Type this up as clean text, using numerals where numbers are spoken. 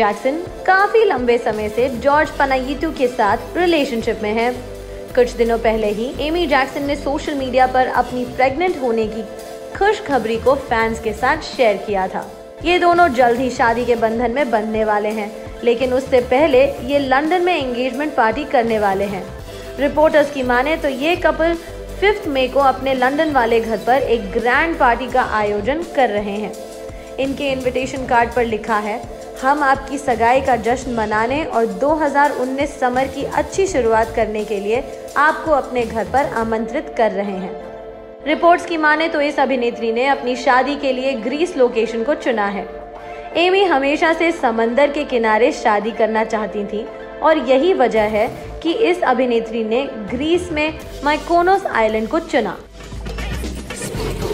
Jackson काफी लंबे समय से जॉर्ज पनायीतू के साथ रिलेशनशिप में है। कुछ दिनों पहले ही एमी जैक्सन ने सोशल मीडिया पर अपनी प्रेग्नेंट होने की खुशखबरी को फैंस के साथ शेयर किया था। ये दोनों जल्द ही शादी के बंधन में बंधने वाले हैं, लेकिन उससे पहले ये लंदन में एंगेजमेंट पार्टी करने वाले हैं। रिपोर्टर्स की माने तो ये कपल 5 मई को अपने लंदन वाले घर पर एक ग्रैंड पार्टी का आयोजन कर रहे हैं। इनके इनविटेशन कार्ड पर लिखा है, हम आपकी सगाई का जश्न मनाने और 2019 समर की अच्छी शुरुआत करने के लिए आपको अपने घर पर आमंत्रित कर रहे हैं। रिपोर्ट्स की माने तो इस अभिनेत्री ने अपनी शादी के लिए ग्रीस लोकेशन को चुना है। एमी हमेशा से समंदर के किनारे शादी करना चाहती थी और यही वजह है कि इस अभिनेत्री ने ग्रीस में माइकोनोस आइलैंड को चुना।